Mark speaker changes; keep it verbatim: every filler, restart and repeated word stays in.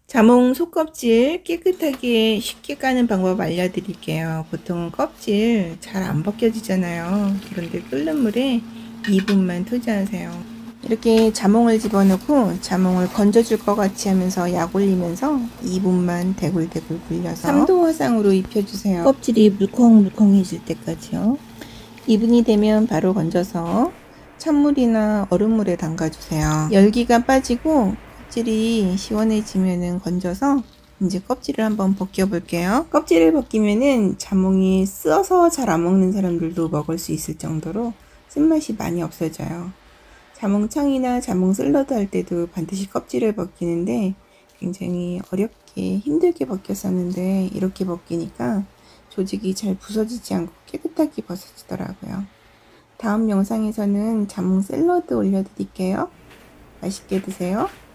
Speaker 1: 자몽 속껍질 깨끗하게 쉽게 까는 방법 알려드릴게요. 보통은 껍질 잘 안 벗겨지잖아요. 그런데 끓는 물에 이 분만 투자하세요. 이렇게 자몽을 집어넣고 자몽을 건져줄 것 같이 하면서 약 올리면서 이 분만 대굴대굴 굴려서 삼 도 화상으로 입혀주세요. 껍질이 물컹물컹해질 때까지요. 이 분이 되면 바로 건져서 찬물이나 얼음물에 담가주세요. 열기가 빠지고 껍질이 시원해지면은 건져서 이제 껍질을 한번 벗겨 볼게요. 껍질을 벗기면은 자몽이 쓰어서 잘 안 먹는 사람들도 먹을 수 있을 정도로 쓴맛이 많이 없어져요. 자몽청이나 자몽 샐러드 할 때도 반드시 껍질을 벗기는데 굉장히 어렵게 힘들게 벗겼었는데 이렇게 벗기니까 조직이 잘 부서지지 않고 깨끗하게 벗어지더라고요. 다음 영상에서는 자몽 샐러드 올려드릴게요. 맛있게 드세요.